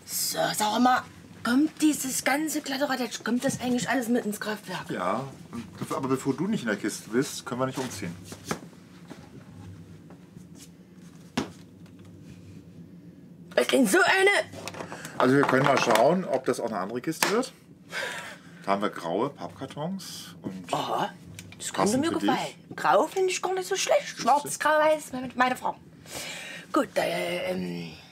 So, sag mal, kommt dieses ganze Kladderadatsch, kommt das eigentlich alles mit ins Kraftwerk? Ja, aber bevor du nicht in der Kiste bist, können wir nicht umziehen. Was denn so eine? Also wir können mal schauen, ob das auch eine andere Kiste wird. Da haben wir graue Pappkartons und Aha, das könnte mir für gefallen. dich. Grau finde ich gar nicht so schlecht. Schwarz, grau, weiß, mit meiner Frau. Gut,